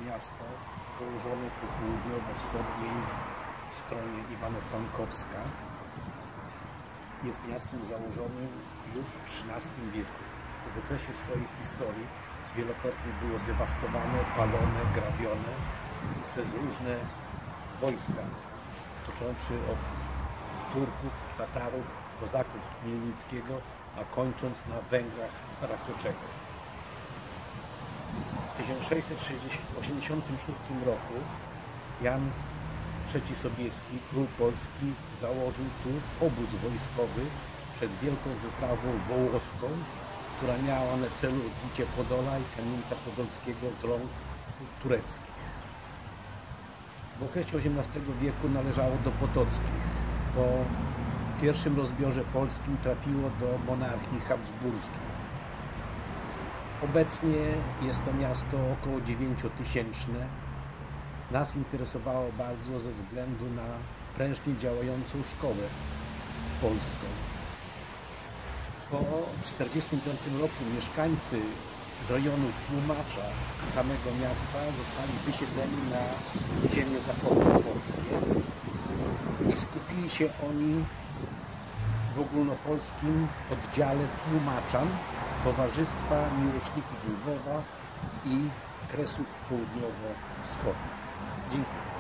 miasto położone po południowo-wschodniej stronie Iwano-Frankowska. Jest miastem założonym już w XIII wieku. W okresie swojej historii wielokrotnie było dewastowane, palone, grabione przez różne wojska, począwszy od Turków, Tatarów, Kozaków Chmielnickiego, a kończąc na Węgrach Rakoczego. W 1686 roku Jan III Sobieski, król Polski, założył tu obóz wojskowy przed wielką wyprawą wołoską, która miała na celu odbicie Podola i Kamieńca Podolskiego z rąk tureckich. W okresie XVIII wieku należało do Potockich. Po pierwszym rozbiorze polskim trafiło do monarchii habsburskiej. Obecnie jest to miasto około 9000. Nas interesowało bardzo ze względu na prężnie działającą szkołę polską. Po 1945 roku mieszkańcy z rejonu Tłumacza samego miasta zostali wysiedleni na ziemię zachodniopolskie i skupili się oni w ogólnopolskim oddziale Tłumaczan Towarzystwa Miłośników Lwowa i Kresów Południowo-Wschodnich. Dziękuję.